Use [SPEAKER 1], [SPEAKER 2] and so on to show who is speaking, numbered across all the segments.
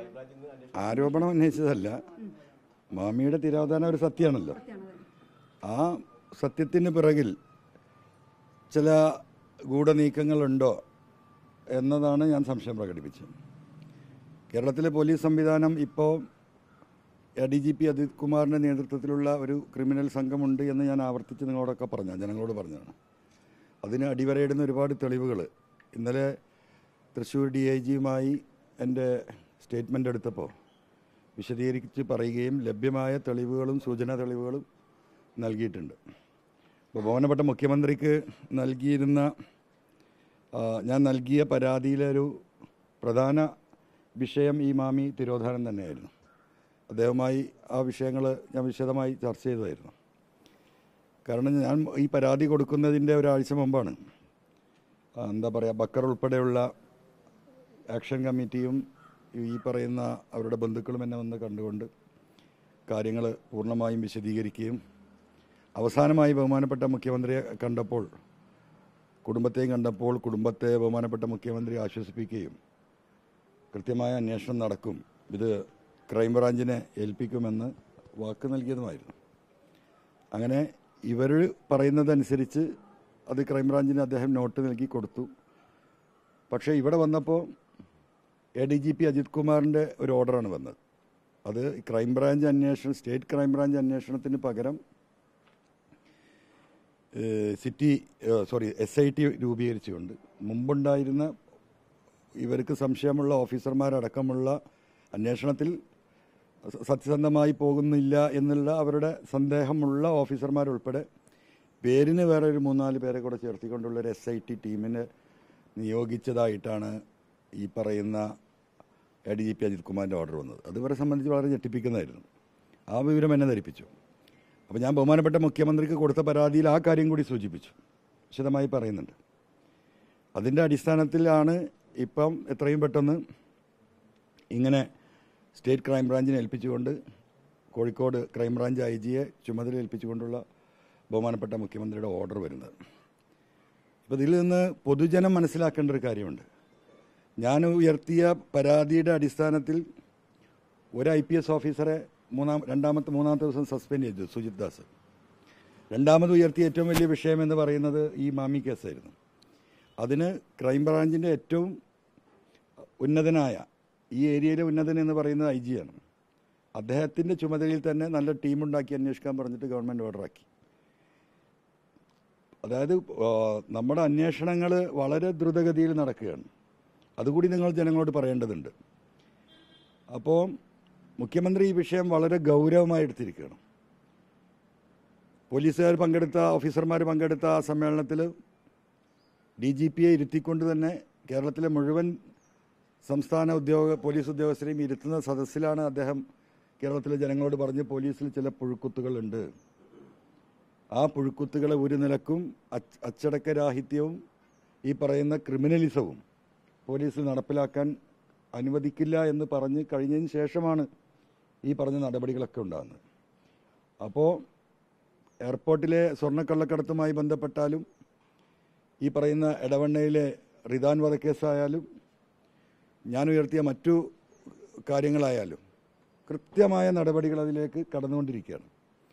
[SPEAKER 1] ആരോപണം ഉന്നയിച്ചതല്ല. മാമിയുടെ തിരോധാനം ഒരു സത്യമാണല്ലോ. ആ സത്യത്തിന് പിറകിൽ ചില ഗൂഢനീക്കങ്ങളുണ്ടോ എന്നതാണ് ഞാൻ സംശയം പ്രകടിപ്പിച്ചത്. കേരളത്തിലെ പോലീസ് സംവിധാനം ഇപ്പോൾ DGP അജിത് കുമാറിൻ്റെ നേതൃത്വത്തിലുള്ള ഒരു ക്രിമിനൽ സംഘമുണ്ട് എന്ന് ഞാൻ ആവർത്തിച്ച് നിങ്ങളോടൊക്കെ ജനങ്ങളോട് പറഞ്ഞതാണ്. അതിന് അടിവരയിടുന്ന ഒരുപാട് തെളിവുകൾ ഇന്നലെ തൃശ്ശൂർ DIGയുമായി എൻ്റെ സ്റ്റേറ്റ്മെൻ്റ് എടുത്തപ്പോൾ വിശദീകരിച്ച് പറയുകയും ലഭ്യമായ തെളിവുകളും സൂചനാ തെളിവുകളും നൽകിയിട്ടുണ്ട്. ഇപ്പോൾ ബഹുമാനപ്പെട്ട മുഖ്യമന്ത്രിക്ക് ഞാൻ നൽകിയ പരാതിയിലെ ഒരു പ്രധാന വിഷയം ഈ മാമി തിരോധാനം തന്നെയായിരുന്നു. അദ്ദേഹവുമായി ആ വിഷയങ്ങൾ ഞാൻ വിശദമായി ചർച്ച ചെയ്തതായിരുന്നു. കാരണം ഞാൻ ഈ പരാതി കൊടുക്കുന്നതിൻ്റെ ഒരാഴ്ച മുമ്പാണ് ബക്കർ ഉൾപ്പെടെയുള്ള ആക്ഷൻ കമ്മിറ്റിയും ഈ പറയുന്ന അവരുടെ ബന്ധുക്കളും എന്നെ വന്ന് കണ്ടുകൊണ്ട് കാര്യങ്ങൾ പൂർണ്ണമായും വിശദീകരിക്കുകയും അവസാനമായി ബഹുമാനപ്പെട്ട മുഖ്യമന്ത്രിയെ കണ്ടപ്പോൾ കുടുംബത്തെ ബഹുമാനപ്പെട്ട മുഖ്യമന്ത്രി ആശ്വസിപ്പിക്കുകയും കൃത്യമായ അന്വേഷണം നടക്കും, ഇത് ക്രൈംബ്രാഞ്ചിനെ ഏൽപ്പിക്കുമെന്ന് വാക്ക് നൽകിയതുമായിരുന്നു. അങ്ങനെ ഇവർ പറയുന്നതനുസരിച്ച് അത് ക്രൈംബ്രാഞ്ചിന് അദ്ദേഹം നോട്ട് നൽകി കൊടുത്തു. പക്ഷേ ഇവിടെ വന്നപ്പോൾ DGP അജിത് കുമാറിൻ്റെ ഒരു ഓർഡറാണ് വന്നത്. അത് സ്റ്റേറ്റ് ക്രൈംബ്രാഞ്ച് അന്വേഷണത്തിന് പകരം SIT രൂപീകരിച്ചുകൊണ്ട് മുമ്പുണ്ടായിരുന്ന ഇവർക്ക് സംശയമുള്ള ഓഫീസർമാരടക്കമുള്ള അന്വേഷണത്തിൽ സത്യസന്ധമായി പോകുന്നില്ല എന്നുള്ള അവരുടെ സന്ദേഹമുള്ള ഓഫീസർമാരുൾപ്പെടെ പേരിന് വേറെ ഒരു 3-4 പേരെ കൂടെ ചേർത്തിക്കൊണ്ടുള്ള ഒരു SIT ടീമിനെ നിയോഗിച്ചതായിട്ടാണ് ഈ പറയുന്ന DGP അജിത് കുമാറിൻ്റെ ഓർഡർ വന്നത്. അത് ഇവരെ സംബന്ധിച്ച് വളരെ ഞെട്ടിപ്പിക്കുന്നതായിരുന്നു. ആ വിവരം എന്നെ ധരിപ്പിച്ചു. അപ്പോൾ ഞാൻ ബഹുമാനപ്പെട്ട മുഖ്യമന്ത്രിക്ക് കൊടുത്ത പരാതിയിൽ ആ കാര്യം കൂടി സൂചിപ്പിച്ചു, വിശദമായി പറയുന്നുണ്ട്. അതിൻ്റെ അടിസ്ഥാനത്തിലാണ് ഇപ്പം എത്രയും പെട്ടെന്ന് ഇങ്ങനെ സ്റ്റേറ്റ് ക്രൈംബ്രാഞ്ചിനെ ഏൽപ്പിച്ചുകൊണ്ട് കോഴിക്കോട് ക്രൈംബ്രാഞ്ച് IGയെ ചുമതല ഏൽപ്പിച്ചുകൊണ്ടുള്ള ബഹുമാനപ്പെട്ട മുഖ്യമന്ത്രിയുടെ ഓർഡർ വരുന്നത്. അപ്പോൾ ഇതിൽ നിന്ന് പൊതുജനം മനസ്സിലാക്കേണ്ട ഒരു കാര്യമുണ്ട്. ഞാൻ ഉയർത്തിയ പരാതിയുടെ അടിസ്ഥാനത്തിൽ ഒരു IPS ഓഫീസറെ മൂന്നാമത്തെ ദിവസം സസ്പെൻഡ് ചെയ്തു, സുജിത് ദാസ്. രണ്ടാമത് ഉയർത്തിയ ഏറ്റവും വലിയ വിഷയം എന്ന് പറയുന്നത് ഈ മാമി കേസായിരുന്നു. അതിന് ക്രൈംബ്രാഞ്ചിൻ്റെ ഏറ്റവും ഉന്നതനായ ഈ ഏരിയയിലെ ഉന്നതൻ എന്ന് പറയുന്നത് IG-യാണ്. അദ്ദേഹത്തിൻ്റെ ചുമതലയിൽ തന്നെ നല്ല ടീമുണ്ടാക്കി അന്വേഷിക്കാൻ പറഞ്ഞിട്ട് ഗവൺമെൻറ് ഓർഡറാക്കി. അതായത് നമ്മുടെ അന്വേഷണങ്ങൾ വളരെ ദ്രുതഗതിയിൽ നടക്കുകയാണ്. അതുകൂടി നിങ്ങൾ ജനങ്ങളോട് പറയേണ്ടതുണ്ട്. അപ്പോൾ മുഖ്യമന്ത്രി ഈ വിഷയം വളരെ ഗൗരവമായി എടുത്തിരിക്കുകയാണ്. ഓഫീസർമാർ പങ്കെടുത്ത ആ സമ്മേളനത്തിൽ DGPയെ ഇരുത്തിക്കൊണ്ട് തന്നെ കേരളത്തിലെ മുഴുവൻ സംസ്ഥാന പോലീസ് ഉദ്യോഗസ്ഥരെയും ഇരുത്തുന്ന സദസ്സിലാണ് അദ്ദേഹം കേരളത്തിലെ ജനങ്ങളോട് പറഞ്ഞ് പോലീസിൽ ചില പുഴുക്കുത്തുകളുണ്ട്, ആ പുഴുക്കുത്തുകളെ ഒരു നിലക്കും അച്ചടക്കരാഹിത്യവും ഈ പറയുന്ന ക്രിമിനലിസവും പോലീസിൽ നടപ്പിലാക്കാൻ അനുവദിക്കില്ല എന്ന് പറഞ്ഞ് കഴിഞ്ഞതിന് ശേഷമാണ് ഈ പറഞ്ഞ നടപടികളൊക്കെ ഉണ്ടാകുന്നത്. അപ്പോൾ എയർപോർട്ടിലെ സ്വർണ്ണക്കള്ളക്കടത്തുമായി ബന്ധപ്പെട്ടാലും ഈ പറയുന്ന എടവണ്ണയിലെ റിദാൻ വധക്കേസായാലും ഞാൻ ഉയർത്തിയ മറ്റു കാര്യങ്ങളായാലും കൃത്യമായ നടപടികൾ അതിലേക്ക് കടന്നുകൊണ്ടിരിക്കുകയാണ്.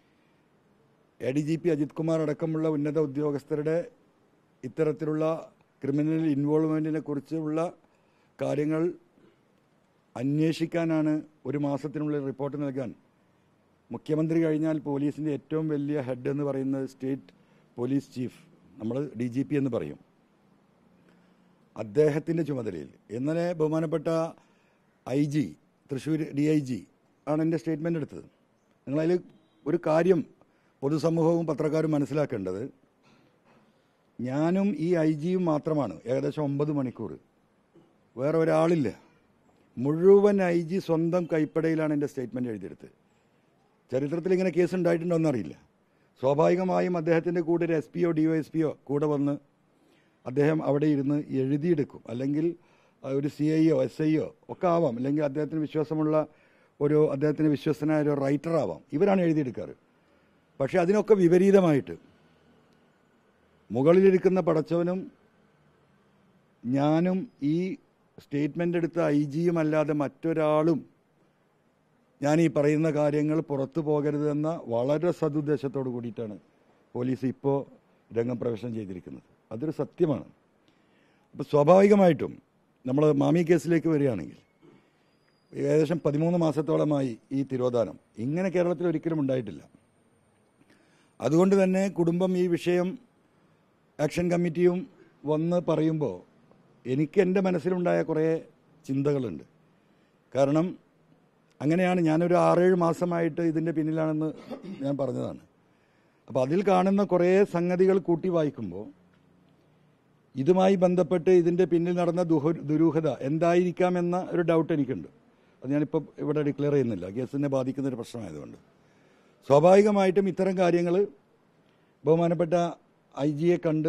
[SPEAKER 1] DGP അജിത് കുമാർ അടക്കമുള്ള ഉന്നത ഉദ്യോഗസ്ഥരുടെ ഇത്തരത്തിലുള്ള ക്രിമിനൽ ഇൻവോൾവ്മെൻറ്റിനെ കുറിച്ചുള്ള കാര്യങ്ങൾ അന്വേഷിക്കാനാണ് ഒരു മാസത്തിനുള്ളിൽ റിപ്പോർട്ട് നൽകാൻ മുഖ്യമന്ത്രി കഴിഞ്ഞാൽ പോലീസിൻ്റെ ഏറ്റവും വലിയ ഹെഡ് എന്ന് പറയുന്നത് സ്റ്റേറ്റ് പോലീസ് ചീഫ്, നമ്മൾ DGP എന്ന് പറയും, അദ്ദേഹത്തിൻ്റെ ചുമതലയിൽ ഇന്നലെ ബഹുമാനപ്പെട്ട IG തൃശ്ശൂർ DIG ആണ് എൻ്റെ സ്റ്റേറ്റ്മെൻ്റ് എടുത്തത്. നിങ്ങളതിൽ ഒരു കാര്യം പൊതുസമൂഹവും പത്രക്കാരും മനസ്സിലാക്കേണ്ടത്, ഞാനും ഈ IG-യും മാത്രമാണ് ഏകദേശം 9 മണിക്കൂർ, വേറെ ഒരാളില്ല. മുഴുവൻ IG സ്വന്തം കൈപ്പടയിലാണ് എൻ്റെ സ്റ്റേറ്റ്മെൻറ്റ് എഴുതിയെടുത്തത്. ചരിത്രത്തിൽ ഇങ്ങനെ കേസ് ഉണ്ടായിട്ടുണ്ടോ എന്നറിയില്ല. സ്വാഭാവികമായും അദ്ദേഹത്തിൻ്റെ കൂടെ ഒരു SP-യോ DYSP-യോ കൂടെ വന്ന് അദ്ദേഹം അവിടെ ഇരുന്ന് എഴുതിയെടുക്കും. അല്ലെങ്കിൽ ഒരു CI-യോ SI-യോ ഒക്കെ ആവാം, അല്ലെങ്കിൽ അദ്ദേഹത്തിന് വിശ്വസനായ ഒരു റൈറ്റർ ആവാം. ഇവരാണ് എഴുതിയെടുക്കാറ്. പക്ഷേ അതിനൊക്കെ വിപരീതമായിട്ട് മുകളിലിരിക്കുന്ന പടച്ചവനും ഞാനും ഈ സ്റ്റേറ്റ്മെൻ്റ് എടുത്ത IG യും അല്ലാതെ മറ്റൊരാളും ഞാൻ ഈ പറയുന്ന കാര്യങ്ങൾ പുറത്തു പോകരുതെന്ന വളരെ സതുദ്ദേശത്തോടു കൂടിയിട്ടാണ് പോലീസ് ഇപ്പോൾ രംഗപ്രവേശനം ചെയ്തിരിക്കുന്നത്. അതൊരു സത്യമാണ്. അപ്പോൾ സ്വാഭാവികമായിട്ടും നമ്മൾ മാമി കേസിലേക്ക് വരികയാണെങ്കിൽ ഏകദേശം 13 മാസത്തോളമായി ഈ തിരോധാനം ഇങ്ങനെ കേരളത്തിൽ ഒരിക്കലും ഉണ്ടായിട്ടില്ല. അതുകൊണ്ട് തന്നെ കുടുംബം ഈ വിഷയം ആക്ഷൻ കമ്മിറ്റിയും വന്ന് പറയുമ്പോൾ എനിക്ക് എൻ്റെ മനസ്സിലുണ്ടായ കുറേ ചിന്തകളുണ്ട്. കാരണം അങ്ങനെയാണ്, ഞാനൊരു 6-7 മാസമായിട്ട് ഇതിൻ്റെ പിന്നിലാണെന്ന് ഞാൻ പറഞ്ഞതാണ്. അപ്പോൾ അതിൽ കാണുന്ന കുറേ സംഗതികൾ കൂട്ടി വായിക്കുമ്പോൾ ഇതുമായി ബന്ധപ്പെട്ട് ഇതിൻ്റെ പിന്നിൽ നടന്ന ദുരൂഹത എന്തായിരിക്കാമെന്ന ഒരു ഡൗട്ട് എനിക്കുണ്ട്. അത് ഞാനിപ്പോൾ ഇവിടെ ഡിക്ലെയർ ചെയ്യുന്നില്ല, കേസിനെ ബാധിക്കുന്നൊരു പ്രശ്നമായതുകൊണ്ട്. സ്വാഭാവികമായിട്ടും ഇത്തരം കാര്യങ്ങൾ ബഹുമാനപ്പെട്ട IG യെ കണ്ട്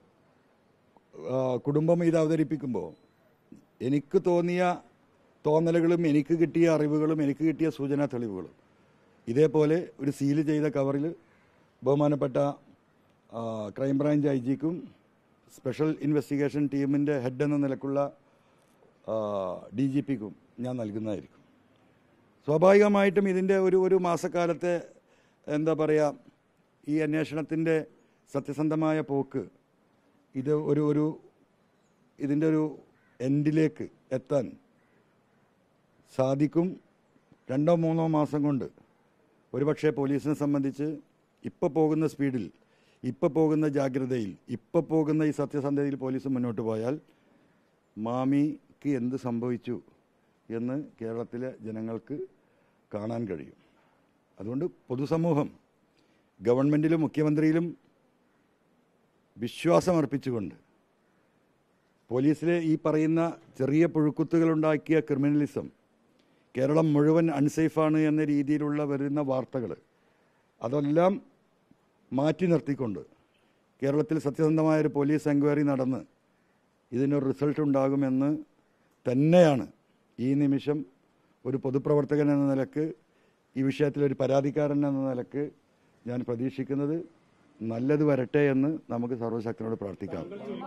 [SPEAKER 1] കുടുംബം ഇത് അവതരിപ്പിക്കുമ്പോൾ എനിക്ക് തോന്നിയ തോന്നലുകളും എനിക്ക് കിട്ടിയ അറിവുകളും എനിക്ക് കിട്ടിയ സൂചനാ തെളിവുകളും ഇതേപോലെ ഒരു സീൽ ചെയ്ത കവറിൽ ബഹുമാനപ്പെട്ട ക്രൈംബ്രാഞ്ച് IG-ക്കും സ്പെഷ്യൽ ഇൻവെസ്റ്റിഗേഷൻ ടീമിൻ്റെ ഹെഡ് എന്ന നിലക്കുള്ള DGP-ക്കും ഞാൻ നൽകുന്നതായിരിക്കും. സ്വാഭാവികമായിട്ടും ഇതിൻ്റെ ഒരു മാസക്കാലത്തെ എന്താ പറയുക, ഈ അന്വേഷണത്തിൻ്റെ സത്യസന്ധമായ പോക്ക് ഇത് ഇതിൻ്റെ ഒരു എൻഡിലേക്ക് എത്താൻ സാധിക്കും. 2-3 മാസം കൊണ്ട് ഒരുപക്ഷെ പോലീസിനെ സംബന്ധിച്ച് ഇപ്പോൾ പോകുന്ന സ്പീഡിൽ, ഇപ്പോൾ പോകുന്ന ജാഗ്രതയിൽ, ഇപ്പോൾ പോകുന്ന ഈ സത്യസന്ധതയിൽ പോലീസ് മുന്നോട്ട് പോയാൽ മാമിക്ക് എന്ത് സംഭവിച്ചു എന്ന് കേരളത്തിലെ ജനങ്ങൾക്ക് കാണാൻ കഴിയും. അതുകൊണ്ട് പൊതുസമൂഹം ഗവൺമെൻറ്റിലും മുഖ്യമന്ത്രിയിലും വിശ്വാസമർപ്പിച്ചുകൊണ്ട് പോലീസിലെ ഈ പറയുന്ന ചെറിയ പുഴുക്കുത്തുകളുണ്ടാക്കിയ ക്രിമിനലിസം കേരളം മുഴുവൻ അൺസേഫാണ് എന്ന രീതിയിലുള്ള വരുന്ന വാർത്തകൾ അതെല്ലാം മാറ്റി നിർത്തിക്കൊണ്ട് കേരളത്തിൽ സത്യസന്ധമായൊരു പോലീസ് എൻക്വയറി നടന്ന് ഇതിനൊരു റിസൾട്ട് ഉണ്ടാകുമെന്ന് തന്നെയാണ് ഈ നിമിഷം ഒരു പൊതുപ്രവർത്തകൻ എന്ന നിലക്ക്, ഈ വിഷയത്തിലൊരു പരാതിക്കാരൻ എന്ന നിലക്ക് ഞാൻ പ്രതീക്ഷിക്കുന്നത്. നല്ലത് വരട്ടെ എന്ന് നമുക്ക് സർവശക്തനോട് പ്രാർത്ഥിക്കാം.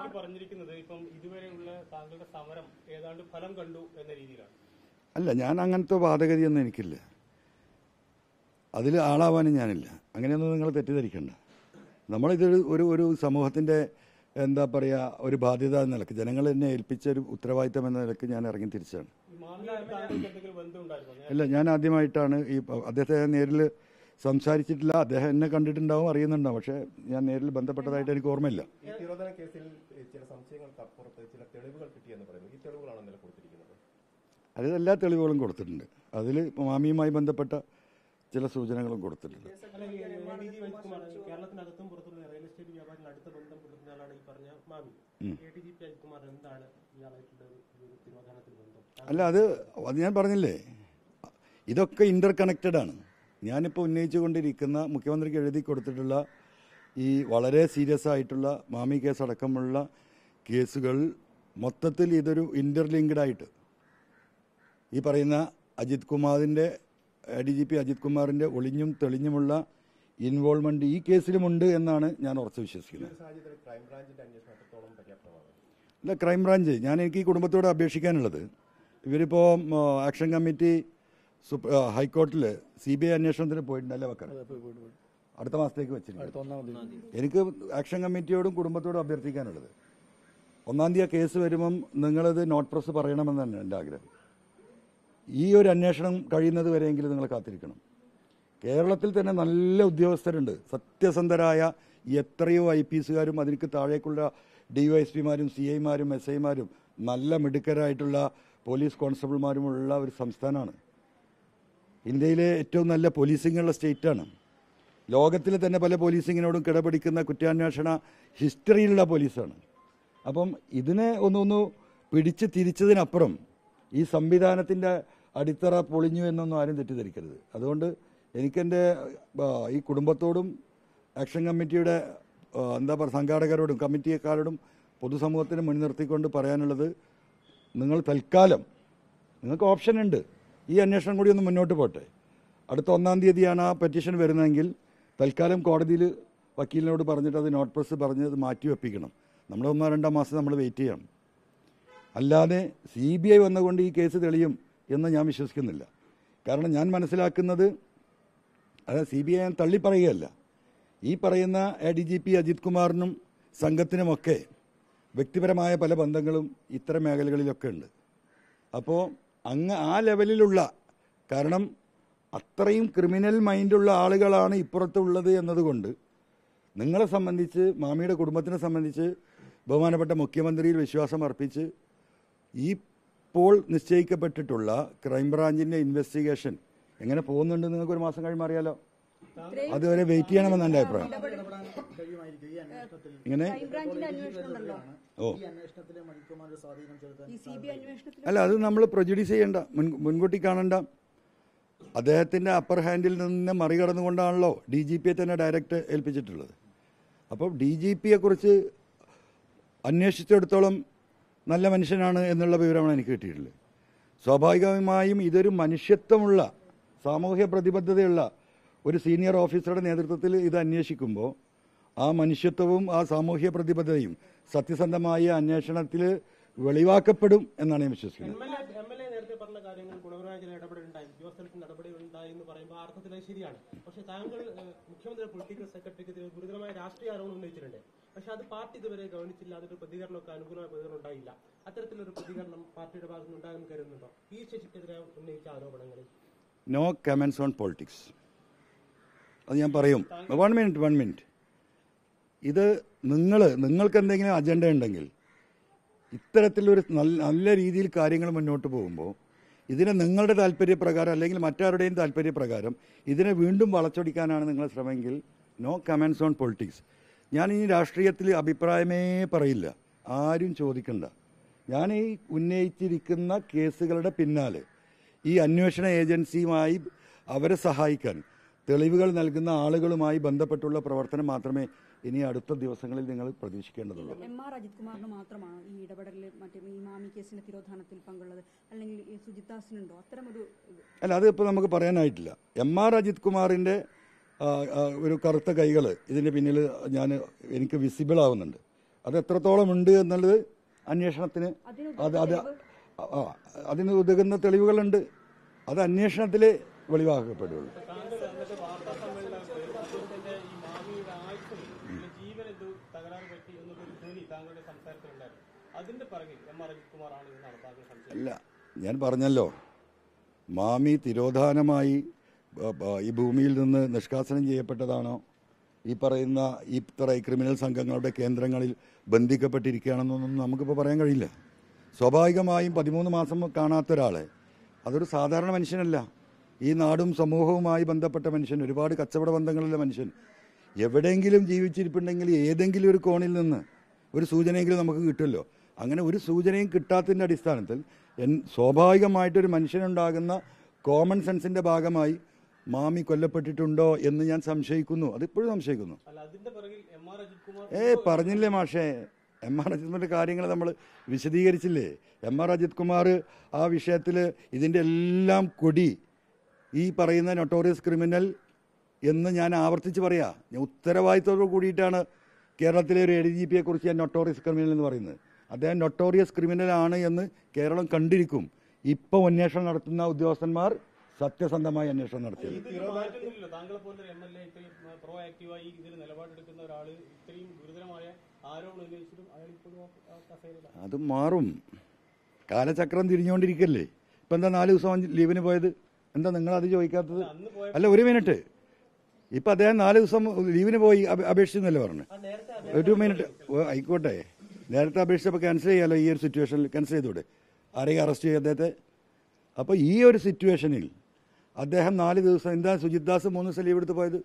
[SPEAKER 1] അല്ല, ഞാൻ അങ്ങനത്തെ വാദഗതിയൊന്നും എനിക്കില്ല. അതിൽ ആളാവാനും ഞാനില്ല. അങ്ങനെയൊന്നും നിങ്ങൾ തെറ്റിദ്ധരിക്കണ്ട. നമ്മളിതൊരു ഒരു സമൂഹത്തിൻ്റെ എന്താ പറയുക, ഒരു ബാധ്യത എന്ന നിലക്ക്, ജനങ്ങൾ എന്നെ ഏൽപ്പിച്ച ഒരു ഉത്തരവാദിത്തം എന്ന നിലക്ക് ഞാൻ ഇറങ്ങി തിരിച്ചാണ്. അല്ല, ഞാൻ ആദ്യമായിട്ടാണ് അദ്ദേഹത്തെ നേരിൽ സംസാരിച്ചിട്ടില്ല. അദ്ദേഹം എന്നെ കണ്ടിട്ടുണ്ടാവും, അറിയുന്നുണ്ടാവും. പക്ഷേ ഞാൻ നേരിൽ ബന്ധപ്പെട്ടതായിട്ട് എനിക്ക് ഓർമ്മയില്ല. അതിൽ എല്ലാ തെളിവുകളും കൊടുത്തിട്ടുണ്ട്. അതിൽ മാമിയുമായി ബന്ധപ്പെട്ട ചില സൂചനകളും കൊടുത്തിട്ടുണ്ട്. അല്ല, അത് ഞാൻ പറഞ്ഞില്ലേ, ഇതൊക്കെ ഇന്റർ കണക്റ്റഡ് ആണ്. ഞാനിപ്പോൾ ഉന്നയിച്ചുകൊണ്ടിരിക്കുന്ന, മുഖ്യമന്ത്രിക്ക് എഴുതി കൊടുത്തിട്ടുള്ള ഈ വളരെ സീരിയസ് ആയിട്ടുള്ള മാമി കേസ് അടക്കമുള്ള കേസുകൾ മൊത്തത്തിൽ ഇതൊരു ഇന്റർലിങ്ക്ഡ് ആയിട്ട് ഈ പറയുന്ന അജിത് കുമാറിൻ്റെ DGP അജിത് കുമാറിൻ്റെ ഒളിഞ്ഞും തെളിഞ്ഞുമുള്ള ഇൻവോൾവ്മെന്റ് ഈ കേസിലുമുണ്ട് എന്നാണ് ഞാൻ ഉറച്ചു വിശ്വസിക്കുന്നത്. അല്ല, ക്രൈംബ്രാഞ്ച്, എനിക്ക് ഈ കുടുംബത്തോട് അപേക്ഷിക്കാനുള്ളത്, ഇവരിപ്പോൾ ആക്ഷൻ കമ്മിറ്റി ഹൈക്കോർട്ടിൽ CBI അന്വേഷണത്തിന് പോയിട്ടുണ്ടല്ലേ വെക്കാൻ, അടുത്ത മാസത്തേക്ക് വെച്ചിട്ടുണ്ട്. എനിക്ക് ആക്ഷൻ കമ്മിറ്റിയോടും കുടുംബത്തോടും അഭ്യർത്ഥിക്കാനുള്ളത്, 1-ാം തീയതി കേസ് വരുമ്പം നിങ്ങളത് നോട്ട് പ്രസ് പറയണമെന്നാണ് എൻ്റെ ആഗ്രഹം. ഈ ഒരു അന്വേഷണം കഴിയുന്നത് വരെയെങ്കിലും നിങ്ങൾ കാത്തിരിക്കണം. കേരളത്തിൽ തന്നെ നല്ല ഉദ്യോഗസ്ഥരുണ്ട്, സത്യസന്ധരായ എത്രയോ IPSകാരും അതിലേക്ക് താഴേക്കുള്ള DYSPമാരും CIമാരും SIമാരും നല്ല മിടുക്കരായിട്ടുള്ള പോലീസ് കോൺസ്റ്റബിൾമാരുമുള്ള ഒരു സംസ്ഥാനമാണ്. ഇന്ത്യയിലെ ഏറ്റവും നല്ല പോലീസിങ്ങുള്ള സ്റ്റേറ്റാണ്. ലോകത്തിലെ തന്നെ പല പോലീസിങ്ങിനോടും കിടപിടിക്കുന്ന കുറ്റാന്വേഷണ ഹിസ്റ്ററിയിലുള്ള പോലീസാണ്. അപ്പം ഇതിനെ ഒന്ന് പിടിച്ച് തിരിച്ചതിനപ്പുറം ഈ സംവിധാനത്തിൻ്റെ അടിത്തറ പൊളിഞ്ഞു എന്നൊന്നും ആരും തെറ്റിദ്ധരിക്കരുത്. അതുകൊണ്ട് എനിക്കെൻ്റെ ഈ കുടുംബത്തോടും ആക്ഷൻ കമ്മിറ്റിയുടെ എന്താ പറയുക സംഘാടകരോടും കമ്മിറ്റിക്കാരോടും പൊതുസമൂഹത്തിന് മുൻനിർത്തിക്കൊണ്ട് പറയാനുള്ളത്, നിങ്ങൾ തൽക്കാലം, നിങ്ങൾക്ക് ഓപ്ഷൻ ഉണ്ട്, ഈ അന്വേഷണം കൂടി ഒന്ന് മുന്നോട്ട് പോട്ടെ. അടുത്ത 1-ാം തീയതിയാണ് ആ പെറ്റീഷൻ വരുന്നതെങ്കിൽ തൽക്കാലം കോടതിയിൽ വക്കീലിനോട് പറഞ്ഞിട്ട് അത് നോട്ട് പ്രസ് പറഞ്ഞ് അത് മാറ്റിവെപ്പിക്കണം. നമ്മൾ 1-2 മാസം നമ്മൾ വെയിറ്റ് ചെയ്യണം. അല്ലാതെ CBI വന്നുകൊണ്ട് ഈ കേസ് തെളിയും എന്ന് ഞാൻ വിശ്വസിക്കുന്നില്ല. കാരണം ഞാൻ മനസ്സിലാക്കുന്നത് അത് CBI ഞാൻ തള്ളിപ്പറയുകയല്ല. ഈ പറയുന്ന ADGP അജിത് കുമാറിനും സംഘത്തിനുമൊക്കെ വ്യക്തിപരമായ പല ബന്ധങ്ങളും ഇത്തരം മേഖലകളിലൊക്കെ ഉണ്ട്. അപ്പോൾ ആ ലെവലിലുള്ള, കാരണം അത്രയും ക്രിമിനൽ മൈൻഡുള്ള ആളുകളാണ് ഇപ്പുറത്തുള്ളത് എന്നതുകൊണ്ട് നിങ്ങളെ സംബന്ധിച്ച്, മാമിയുടെ കുടുംബത്തിനെ സംബന്ധിച്ച് ബഹുമാനപ്പെട്ട മുഖ്യമന്ത്രിയിൽ വിശ്വാസം അർപ്പിച്ച് ഇപ്പോൾ നിശ്ചയിക്കപ്പെട്ടിട്ടുള്ള ക്രൈംബ്രാഞ്ചിൻ്റെ ഇൻവെസ്റ്റിഗേഷൻ എങ്ങനെ പോകുന്നുണ്ട് നിങ്ങൾക്ക് ഒരു മാസം കഴിയുമ്പോൾ അറിയാലോ. അതുവരെ വെയിറ്റ് ചെയ്യണമെന്ന് എൻ്റെ അഭിപ്രായം. ഇങ്ങനെ അല്ല, അത് നമ്മൾ പ്രൊജുഡീസ് ചെയ്യണ്ട, മുൻകൂട്ടി കാണണ്ട. അദ്ദേഹത്തിൻ്റെ അപ്പർ ഹാൻഡിൽ നിന്ന് മറികടന്നുകൊണ്ടാണല്ലോ DGPയെ തന്നെ ഡയറക്റ്റ് ഏൽപ്പിച്ചിട്ടുള്ളത്. അപ്പോൾ DGPയെക്കുറിച്ച് അന്വേഷിച്ചിടത്തോളം നല്ല മനുഷ്യനാണ് എന്നുള്ള വിവരമാണ് എനിക്ക് കിട്ടിയിട്ടുള്ളത്. സ്വാഭാവികമായും ഇതൊരു മനുഷ്യത്വമുള്ള, സാമൂഹ്യ പ്രതിബദ്ധതയുള്ള ഒരു സീനിയർ ഓഫീസറുടെ നേതൃത്വത്തിൽ ഇത് അന്വേഷിക്കുമ്പോൾ ആ മനുഷ്യത്വവും ആ സാമൂഹ്യ പ്രതിബദ്ധതയും സത്യസന്ധമായ അന്വേഷണത്തിൽ വെളിവാക്കപ്പെടും എന്നാണ് ഞാൻ വിശ്വസിക്കുന്നത്.
[SPEAKER 2] നേരത്തെ പറഞ്ഞ കാര്യങ്ങൾ ഗുണപരമായ ഇടപെടലുണ്ടായി, നടപടികളുണ്ടായി എന്ന് പറയുമ്പോൾ ആ അർത്ഥത്തിൽ ശരിയാണ്. പക്ഷേ താങ്കൾ മുഖ്യമന്ത്രി പൊളിറ്റിക്കൽ സെക്രട്ടറിക്ക് ഗുരുതരമായ രാഷ്ട്രീയ ആരോപണം ഉന്നയിച്ചിട്ടുണ്ട്. പക്ഷെ അത് പാർട്ടി ഇതുവരെ ഗവനിച്ചില്ല. അതൊരു പ്രതികരണമൊക്കെ അനുകൂലമായ പ്രതികരണം ഉണ്ടായില്ല. അത്തരത്തിലൊരു പ്രതികരണം പാർട്ടിയുടെ ഭാഗത്ത് ഉണ്ടാകുമെന്ന് കരുതുന്നുണ്ടോ? ഈ ശശിക്കെതിരെ ഉന്നയിച്ച ആരോപണങ്ങളിൽ
[SPEAKER 1] നോ കമന്റ്സ് ഓൺ പൊളിറ്റിക്സ്. അത് ഞാൻ പറയും. One minute. ഇത് നിങ്ങൾക്ക് എന്തെങ്കിലും അജണ്ട ഉണ്ടെങ്കിൽ, ഇത്തരത്തിലൊരു നല്ല രീതിയിൽ കാര്യങ്ങൾ മുന്നോട്ട് പോകുമ്പോൾ ഇതിനെ നിങ്ങളുടെ താല്പര്യപ്രകാരം അല്ലെങ്കിൽ മറ്റാരുടെയും താല്പര്യപ്രകാരം ഇതിനെ വീണ്ടും വളച്ചൊടിക്കാനാണ് നിങ്ങളുടെ ശ്രമമെങ്കിൽ നോ കമന്റ്സ് ഓൺ പൊളിറ്റിക്സ്. ഞാൻ ഈ രാഷ്ട്രീയത്തിൽ അഭിപ്രായമേ പറയില്ല, ആരും ചോദിക്കണ്ട. ഞാൻ ഈ ഉന്നയിച്ചിരിക്കുന്ന കേസുകളുടെ പിന്നാലെ ഈ അന്വേഷണ ഏജൻസിയുമായി അവരെ സഹായിക്കാൻ തെളിവുകൾ നൽകുന്ന ആളുകളുമായി ബന്ധപ്പെട്ടുള്ള പ്രവർത്തനം മാത്രമേ ഇനി അടുത്ത ദിവസങ്ങളിൽ നിങ്ങൾ പ്രതീക്ഷിക്കേണ്ടതുള്ളൂ.
[SPEAKER 3] MR അജിത് കുമാറിന് മാത്രമാണ് ഈ ഇടപെടലിൽ മറ്റേ ഈ മാമി കേസിന്റെ തിരോധാനത്തിൽ പങ്കുള്ളത്, അല്ലെങ്കിൽ സുജിത് ദാസിനുണ്ടോ അത്തരമൊരു?
[SPEAKER 1] അല്ല, അത് ഇപ്പോൾ നമുക്ക് പറയാനായിട്ടില്ല. MR അജിത് കുമാറിൻ്റെ ഒരു കറുത്ത കൈകൾ ഇതിൻ്റെ പിന്നിൽ എനിക്ക് വിസിബിൾ ആവുന്നുണ്ട്. അത് എത്രത്തോളം ഉണ്ട് എന്നുള്ളത് അന്വേഷണത്തിന് അതിന് ഉതകുന്ന തെളിവുകളുണ്ട്. അത് അന്വേഷണത്തിൽ വെളിവാക്കപ്പെടുകയുള്ളൂ. അല്ല, ഞാൻ പറഞ്ഞല്ലോ, മാമി തിരോധാനമായി ഈ ഭൂമിയിൽ നിന്ന് നിഷ്കാസനം ചെയ്യപ്പെട്ടതാണോ, ഈ പറയുന്ന ഇത്ര ക്രിമിനൽ സംഘങ്ങളുടെ കേന്ദ്രങ്ങളിൽ ബന്ധിക്കപ്പെട്ടിരിക്കുകയാണെന്നൊന്നും നമുക്കിപ്പോൾ പറയാൻ കഴിയില്ല. സ്വാഭാവികമായും 13 മാസം കാണാത്ത ഒരാളെ, അതൊരു സാധാരണ മനുഷ്യനല്ല, ഈ നാടും സമൂഹവുമായി ബന്ധപ്പെട്ട മനുഷ്യൻ, ഒരുപാട് കച്ചവട ബന്ധങ്ങളുള്ള മനുഷ്യൻ എവിടെയെങ്കിലും ജീവിച്ചിരിപ്പുണ്ടെങ്കിൽ ഏതെങ്കിലും ഒരു കോണിൽ നിന്ന് ഒരു സൂചനയെങ്കിലും നമുക്ക് കിട്ടുമല്ലോ. അങ്ങനെ ഒരു സൂചനയും കിട്ടാത്തതിൻ്റെ അടിസ്ഥാനത്തിൽ സ്വാഭാവികമായിട്ടൊരു മനുഷ്യനുണ്ടാകുന്ന കോമൺ സെൻസിൻ്റെ ഭാഗമായി മാമി കൊല്ലപ്പെട്ടിട്ടുണ്ടോ എന്ന് ഞാൻ സംശയിക്കുന്നു. അതിപ്പോഴും സംശയിക്കുന്നു. പറഞ്ഞില്ലേ മാഷേ, MR അജിത് കുമാറിൻ്റെ കാര്യങ്ങൾ നമ്മൾ വിശദീകരിച്ചില്ലേ. MR അജിത് കുമാർ ആ വിഷയത്തിൽ ഇതിൻ്റെ എല്ലാം കൊടി ഈ പറയുന്ന നൊട്ടോറിയസ് ക്രിമിനൽ എന്ന് ഞാൻ ആവർത്തിച്ച് പറയാം. ഞാൻ ഉത്തരവാദിത്തോടു കൂടിയിട്ടാണ് കേരളത്തിലെ ഒരു ADGPയെ കുറിച്ച് ഞാൻ നൊട്ടോറിയസ് ക്രിമിനൽ എന്ന് പറയുന്നത്. അദ്ദേഹം നൊട്ടോറിയസ് ക്രിമിനലാണ് എന്ന് കേരളം കണ്ടിരിക്കും. ഇപ്പോൾ അന്വേഷണം നടത്തുന്ന ഉദ്യോഗസ്ഥന്മാർ സത്യസന്ധമായി അന്വേഷണം നടത്തിയത്. അത് മാറും. കാലചക്രം തിരിഞ്ഞുകൊണ്ടിരിക്കല്ലേ. ഇപ്പം എന്താ 4 ദിവസം ലീവിന് പോയത്? എന്താ നിങ്ങളത് ചോദിക്കാത്തത്? അല്ല, ഒരു മിനിറ്റ്. ഇപ്പം അദ്ദേഹം 4 ദിവസം ലീവിന് പോയി അപേക്ഷിച്ചെന്നല്ലേ പറഞ്ഞു? ഒരു മിനിറ്റ് ആയിക്കോട്ടെ. നേരത്തെ അപേക്ഷിച്ചപ്പോൾ ക്യാൻസൽ ചെയ്യാമല്ലോ. ഈ ഒരു സിറ്റുവേഷനിൽ ക്യാൻസൽ ചെയ്തൂടെ? ആരെയും അറസ്റ്റ് ചെയ്യും അദ്ദേഹത്തെ? അപ്പോൾ ഈ ഒരു സിറ്റുവേഷനിൽ അദ്ദേഹം 4 ദിവസം, എന്താ സുജിത് ദാസ് 3 ദിവസം ലീവ് എടുത്ത് പോയത്?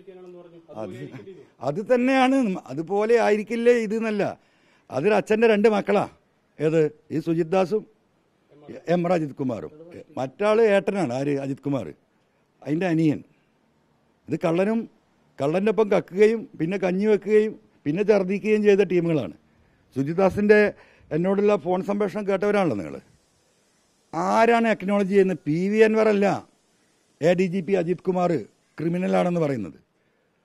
[SPEAKER 1] അത് തന്നെയാണ്. അതുപോലെ ആയിരിക്കില്ലേ ഇത് എന്നല്ല. അതൊരു അച്ഛൻ്റെ 2 മക്കളാ. ഏത്? ഈ സുജിത് ദാസും MR അജിത് കുമാറും. മറ്റാൾ ഏട്ടനാണ്. ആര്? അജിത് കുമാർ, അതിൻ്റെ അനിയൻ. ഇത് കള്ളൻ്റെ ഒപ്പം കക്കുകയും പിന്നെ കഞ്ഞി വെക്കുകയും പിന്നെ ഛർദ്ദിക്കുകയും ചെയ്ത ടീമുകളാണ്. സുജിത് ദാസിൻ്റെ എന്നോടുള്ള ഫോൺ സംഭാഷണം കേട്ടവരാണല്ലോ നിങ്ങൾ. ആരാണ് അക്നോളജ് ചെയ്യുന്നത്? PV അൻവർ അല്ല ADGP അജിത് കുമാർ ക്രിമിനലാണെന്ന് പറയുന്നത്.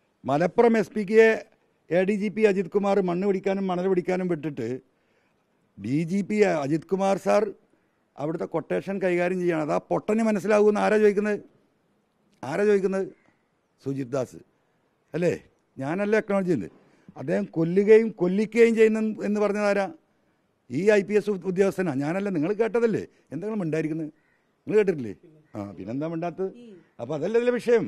[SPEAKER 1] മലപ്പുറം SP ADGP അജിത് കുമാർ മണ്ണ് പിടിക്കാനും മണൽ പിടിക്കാനും വിട്ടിട്ട് DGP അജിത് കുമാർ സാർ അവിടുത്തെ കൊട്ടേഷൻ കൈകാര്യം ചെയ്യണം. അത് ആ പൊട്ടന് മനസ്സിലാകുമെന്ന് ആരാ ചോദിക്കുന്നത്? സുജിത് ദാസ് അല്ലേ? ഞാനല്ല അക്നോളജ് ചെയ്യുന്നത്. അദ്ദേഹം കൊല്ലിക്കുകയും ചെയ്യുന്ന എന്ന് പറഞ്ഞതാരാ? ഈ IPS ഉദ്യോഗസ്ഥനാണ്, ഞാനല്ല. നിങ്ങൾ കേട്ടതല്ലേ? എന്തെങ്കിലും ഉണ്ടായിരിക്കുന്നത്? നിങ്ങൾ കേട്ടിട്ടില്ലേ? പിന്നെന്താ മിണ്ടാത്തത്? അപ്പോൾ അതല്ല ഇതിലെ വിഷയം.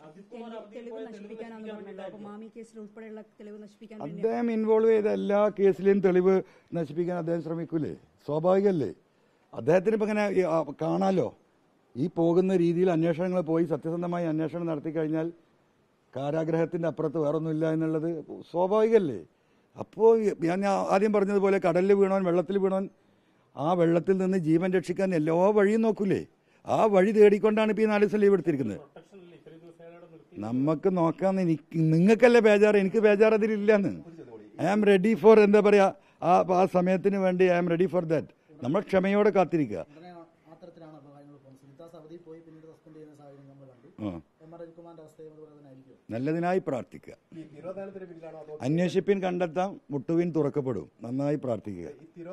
[SPEAKER 1] അദ്ദേഹം ഇൻവോൾവ് ചെയ്ത എല്ലാ കേസിലെയും തെളിവ് നശിപ്പിക്കാൻ അദ്ദേഹം ശ്രമിക്കൂലേ? സ്വാഭാവികമല്ലേ? അദ്ദേഹത്തിന് ഇപ്പം ഇങ്ങനെ കാണാമല്ലോ, ഈ പോകുന്ന രീതിയിൽ അന്വേഷണങ്ങൾ പോയി സത്യസന്ധമായി അന്വേഷണം നടത്തി കഴിഞ്ഞാൽ കാരാഗ്രഹത്തിൻ്റെ അപ്പുറത്ത് വേറൊന്നുമില്ല എന്നുള്ളത് സ്വാഭാവികമല്ലേ? അപ്പോൾ ഞാൻ ആദ്യം പറഞ്ഞതുപോലെ കടലിൽ വീണവൻ വെള്ളത്തിൽ വീണവൻ ആ വെള്ളത്തിൽ നിന്ന് ജീവൻ രക്ഷിക്കാൻ എല്ലാ വഴിയും നോക്കൂലേ? ആ വഴി തേടിക്കൊണ്ടാണ് ഇപ്പോൾ ഈ 4 ദിവസം ലീവ് എടുത്തിരിക്കുന്നത്. നമുക്ക് നോക്കാമെന്ന് നിങ്ങൾക്കല്ലേ ബേജാറ്, എനിക്ക് ബേജാറ് അതിലില്ലെന്ന്. ഐ ആം റെഡി ഫോർ, എന്താ പറയുക, ആ സമയത്തിന് വേണ്ടി I am ready for that. നമ്മൾ ക്ഷമയോടെ കാത്തിരിക്കുക. നല്ലതിനായി പ്രാർത്ഥിക്കുക. അന്വേഷിപ്പിൻ, കണ്ടെത്താം, മുട്ടുവിൻ, തുറക്കപ്പെടും. നന്നായി പ്രാർത്ഥിക്കുക.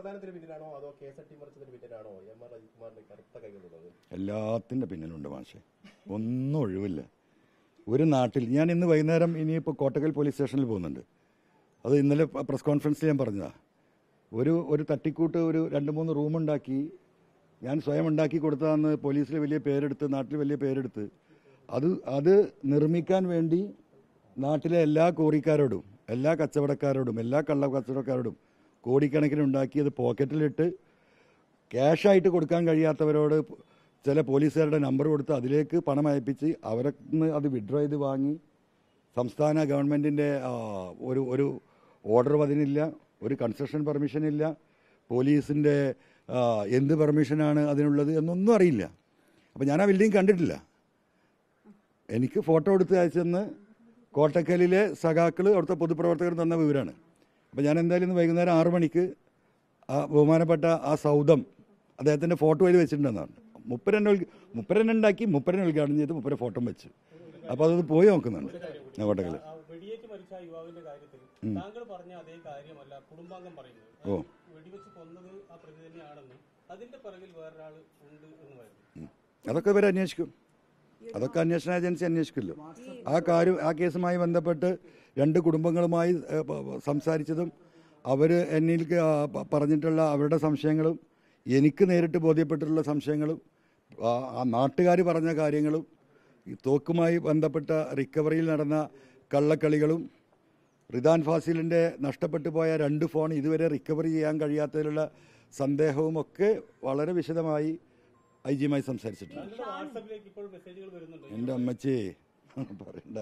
[SPEAKER 1] എല്ലാത്തിൻ്റെ പിന്നിലുണ്ട് മാഷെ, ഒന്നും ഒഴിവില്ല. ഒരു നാട്ടിൽ ഞാൻ ഇന്ന് വൈകുന്നേരം ഇനിയിപ്പോൾ കോട്ടക്കൽ പോലീസ് സ്റ്റേഷനിൽ പോകുന്നുണ്ട്. അത് ഇന്നലെ പ്രസ് കോൺഫറൻസിൽ ഞാൻ പറഞ്ഞതാണ്. ഒരു തട്ടിക്കൂട്ട് ഒരു 2-3 റൂമുണ്ടാക്കി ഞാൻ സ്വയം ഉണ്ടാക്കി കൊടുത്തതെന്ന് പോലീസിൽ വലിയ പേരെടുത്ത്, നാട്ടിൽ വലിയ പേരെടുത്ത്, അത് നിർമ്മിക്കാൻ വേണ്ടി നാട്ടിലെ എല്ലാ കോറിക്കാരോടും എല്ലാ കച്ചവടക്കാരോടും എല്ലാ കള്ള കച്ചവടക്കാരോടും കോടിക്കണക്കിന് ഉണ്ടാക്കി അത് പോക്കറ്റിലിട്ട് ക്യാഷായിട്ട് കൊടുക്കാൻ കഴിയാത്തവരോട് ചില പോലീസുകാരുടെ നമ്പർ കൊടുത്ത് അതിലേക്ക് പണം അയപ്പിച്ച് അവരെ അത് വിഡ്രോ ചെയ്ത് വാങ്ങി. സംസ്ഥാന ഗവൺമെൻറ്റിൻ്റെ ഒരു ഓർഡർ അതിനില്ല, ഒരു കൺസ്ട്രക്ഷൻ പെർമിഷൻ ഇല്ല, പോലീസിൻ്റെ എന്ത് പെർമിഷനാണ് അതിനുള്ളത് എന്നൊന്നും അറിയില്ല. അപ്പോൾ ഞാൻ ആ ബിൽഡിംഗ് കണ്ടിട്ടില്ല. എനിക്ക് ഫോട്ടോ എടുത്ത് അയച്ചെന്ന് കോട്ടക്കലിലെ സഖാക്കൾ അവിടുത്തെ പൊതുപ്രവർത്തകർ തന്ന വിവരമാണ്. അപ്പോൾ ഞാൻ എന്തായാലും ഇന്ന് വൈകുന്നേരം 6 മണിക്ക് ആ ബഹുമാനപ്പെട്ട ആ സൗധം അദ്ദേഹത്തിൻ്റെ ഫോട്ടോ അതിൽ വെച്ചിട്ടുണ്ടെന്നാണ്. മുപ്പരെന്നെ ഉണ്ടാക്കി, മുപ്പരെന്നെ ഉദ്ഘാടനം ചെയ്ത്, മുപ്പരെ ഫോട്ടോ വെച്ച്. അപ്പോൾ അതൊന്ന് പോയി നോക്കുന്നുണ്ട് കോട്ടക്കൽ. അതൊക്കെ ഇവരെ അന്വേഷിക്കും. അതൊക്കെ അന്വേഷണ ഏജൻസി അന്വേഷിക്കുമല്ലോ. ആ കേസുമായി ബന്ധപ്പെട്ട് 2 കുടുംബങ്ങളുമായി സംസാരിച്ചതും അവർ എന്നിൽ പറഞ്ഞിട്ടുള്ള അവരുടെ സംശയങ്ങളും എനിക്ക് നേരിട്ട് ബോധ്യപ്പെട്ടിട്ടുള്ള സംശയങ്ങളും ആ നാട്ടുകാർ പറഞ്ഞ കാര്യങ്ങളും ഈ തോക്കുമായി ബന്ധപ്പെട്ട റിക്കവറിയിൽ നടന്ന കള്ളക്കളികളും റിദാൻ ഫാസിലിൻ്റെ നഷ്ടപ്പെട്ടു പോയ 2 ഫോൺ ഇതുവരെ റിക്കവറി ചെയ്യാൻ കഴിയാത്തതിലുള്ള സന്ദേഹവും ഒക്കെ വളരെ വിശദമായി IG-യുമായി സംസാരിച്ചിട്ടുണ്ട്. എൻ്റെ അമ്മച്ചി പറയണ്ട.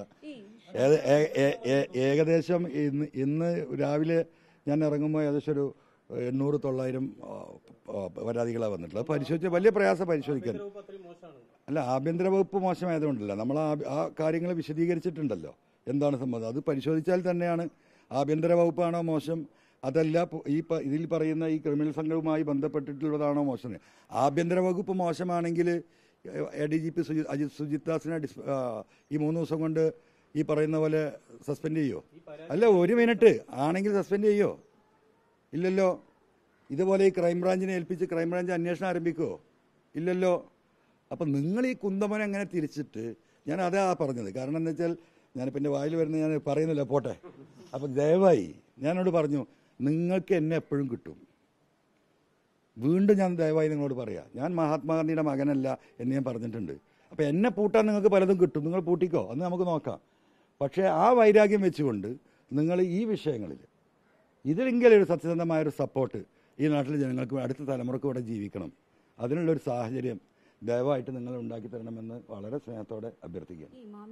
[SPEAKER 1] ഏകദേശം ഇന്ന് രാവിലെ ഞാൻ ഇറങ്ങുമ്പോൾ ഏകദേശം ഒരു 800-900 പരാതികളാണ് വന്നിട്ടുള്ളത്. അത് പരിശോധിച്ച് വലിയ പ്രയാസം പരിശോധിക്കാൻ. അല്ല, ആഭ്യന്തര വകുപ്പ് മോശമായതുകൊണ്ടല്ല, നമ്മൾ ആ കാര്യങ്ങൾ വിശദീകരിച്ചിട്ടുണ്ടല്ലോ എന്താണ് സംബന്ധം. അത് പരിശോധിച്ചാൽ തന്നെയാണ് ആഭ്യന്തര വകുപ്പാണോ മോശം, അതല്ല ഇതിൽ പറയുന്ന ഈ ക്രിമിനൽ സംഘവുമായി ബന്ധപ്പെട്ടിട്ടുള്ളതാണോ മോശം. ആഭ്യന്തര വകുപ്പ് മോശമാണെങ്കിൽ DGP സുജിത് ദാസിനെ ഈ 3 ദിവസം കൊണ്ട് ഈ പറയുന്ന പോലെ സസ്പെൻഡ് ചെയ്യോ? അല്ല, 1 മിനിറ്റ് ആണെങ്കിൽ സസ്പെൻഡ് ചെയ്യോ? ഇല്ലല്ലോ. ഇതുപോലെ ഈ ക്രൈംബ്രാഞ്ചിനെ ഏൽപ്പിച്ച് ക്രൈംബ്രാഞ്ച് അന്വേഷണം ആരംഭിക്കുമോ? ഇല്ലല്ലോ. അപ്പം നിങ്ങൾ ഈ കുന്തമനെ അങ്ങനെ തിരിച്ചിട്ട്, ഞാൻ അതാ പറഞ്ഞത്. കാരണം എന്താ വെച്ചാൽ ഞാനിപ്പോൾ എൻ്റെ വായിൽ വരുന്ന ഞാൻ പറയുന്നില്ല, പോട്ടെ. അപ്പം ദയവായി ഞാനോട് പറഞ്ഞു, നിങ്ങൾക്ക് എന്നെ എപ്പോഴും കിട്ടും. വീണ്ടും ഞാൻ ദയവായി നിങ്ങളോട് പറയാം, ഞാൻ മഹാത്മാഗാന്ധിയുടെ മകനല്ല എന്ന് ഞാൻ പറഞ്ഞിട്ടുണ്ട്. അപ്പോൾ എന്നെ പൂട്ടാൻ നിങ്ങൾക്ക് പലതും കിട്ടും, നിങ്ങൾ പൂട്ടിക്കോ, അന്ന് നമുക്ക് നോക്കാം. പക്ഷേ ആ വൈരാഗ്യം വെച്ചുകൊണ്ട് നിങ്ങൾ ഈ വിഷയങ്ങളിൽ ഇതിലെങ്കിലും ഒരു സത്യസന്ധമായൊരു സപ്പോർട്ട് ഈ നാട്ടിലെ ജനങ്ങൾക്ക്, അടുത്ത തലമുറക്ക് ഇവിടെ ജീവിക്കണം, അതിനുള്ളൊരു സാഹചര്യം ദയവായിട്ട് നിങ്ങൾ ഉണ്ടാക്കി തരണമെന്ന് വളരെ സ്നേഹത്തോടെ അഭ്യർത്ഥിക്കുകയാണ്.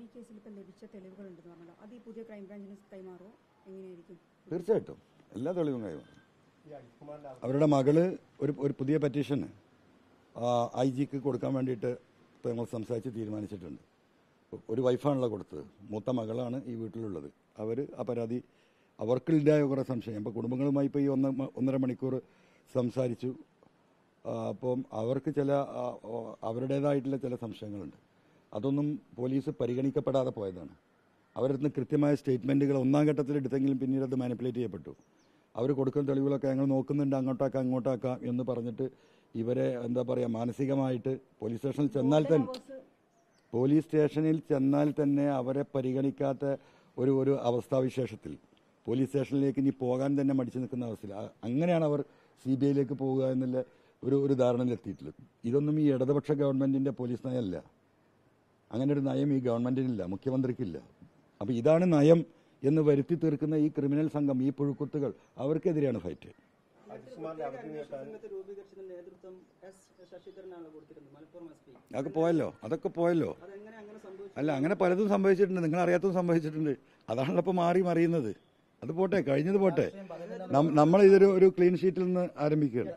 [SPEAKER 1] തീർച്ചയായിട്ടും എല്ലാ തെളിവും കൈമാറും. അവരുടെ മകള് ഒരു പുതിയ പെറ്റീഷന് IG-ക്ക് കൊടുക്കാൻ വേണ്ടിയിട്ട് ഇപ്പോൾ ഞങ്ങൾ സംസാരിച്ച് തീരുമാനിച്ചിട്ടുണ്ട്. ഒരു വൈഫാണല്ലോ കൊടുത്തത്, മൂത്ത മകളാണ് ഈ വീട്ടിലുള്ളത്. അവർ ആ പരാതി അവർക്കുണ്ടായ കുറേ സംശയം, ഇപ്പോൾ കുടുംബങ്ങളുമായി ഇപ്പോൾ ഈ 1.5 മണിക്കൂർ സംസാരിച്ചു. അപ്പം അവർക്ക് അവരുടേതായിട്ടുള്ള ചില സംശയങ്ങളുണ്ട്. അതൊന്നും പോലീസ് പരിഗണിക്കപ്പെടാതെ പോയതാണ്. അവരിൽ നിന്ന് കൃത്യമായ സ്റ്റേറ്റ്മെൻറ്റുകൾ 1ാം ഘട്ടത്തിൽ എടുത്തെങ്കിലും പിന്നീട് അത് മാനിപ്പുലേറ്റ് ചെയ്യപ്പെട്ടു. അവർ കൊടുക്കുന്ന തെളിവുകളൊക്കെ ഞങ്ങൾ നോക്കുന്നുണ്ട്, അങ്ങോട്ടാക്കാം എന്ന് പറഞ്ഞിട്ട് ഇവരെ എന്താ പറയുക, മാനസികമായിട്ട് പോലീസ് സ്റ്റേഷനിൽ ചെന്നാൽ തന്നെ അവരെ പരിഗണിക്കാത്ത ഒരു അവസ്ഥാവിശേഷത്തിൽ പോലീസ് സ്റ്റേഷനിലേക്ക് ഇനി പോകാൻ തന്നെ മടിച്ചു നിൽക്കുന്ന അവസ്ഥയിൽ അങ്ങനെയാണ് അവർ CBIയിലേക്ക് പോവുക എന്നുള്ള ഒരു ധാരണയിലെത്തിയിട്ടുള്ളത്. ഇതൊന്നും ഈ ഇടതുപക്ഷ ഗവൺമെന്റിന്റെ പോലീസ് നയമല്ല. അങ്ങനെ ഒരു നയം ഈ ഗവൺമെന്റിനില്ല, മുഖ്യമന്ത്രിക്കില്ല. അപ്പോൾ ഇതാണ് നയം എന്ന് വരുത്തി തീർക്കുന്ന ഈ ക്രിമിനൽ സംഘം, ഈ പുഴുക്കുത്തുകൾ, അവർക്കെതിരെയാണ് ഫൈറ്റ്. അതൊക്കെ പോയല്ലോ. അല്ല, അങ്ങനെ പലതും സംഭവിച്ചിട്ടുണ്ട്, നിങ്ങൾ അറിയാത്തതും സംഭവിച്ചിട്ടുണ്ട്. അതാണല്ലോ ഇപ്പോൾ മറിയുന്നത്. അത് പോട്ടെ, കഴിഞ്ഞത് പോട്ടെ. നമ്മൾ ഇതൊരു ക്ലീൻ ഷീറ്റിൽ നിന്ന് ആരംഭിക്കുകയാണ്.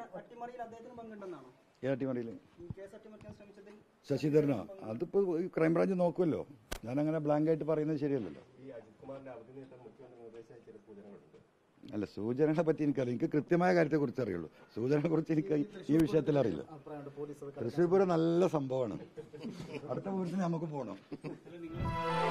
[SPEAKER 1] അട്ടിമറിയിൽ ശശിധരനോ അതിപ്പോ ക്രൈംബ്രാഞ്ച് നോക്കുമല്ലോ. ഞാൻ അങ്ങനെ ബ്ലാങ്ക് ആയിട്ട് പറയുന്നത് ശരിയല്ലല്ലോ. അല്ല, സൂചനകളെ പറ്റി എനിക്കറിയാം. എനിക്ക് കൃത്യമായ കാര്യത്തെ കുറിച്ച് അറിയുള്ളൂ. സൂചനകളെ കുറിച്ച് എനിക്ക് ഈ വിഷയത്തിൽ അറിയില്ല. തൃശ്ശൂർ പൂരം നല്ല സംഭവമാണ്. അടുത്ത പൂരത്തിന് നമുക്ക് പോകണം.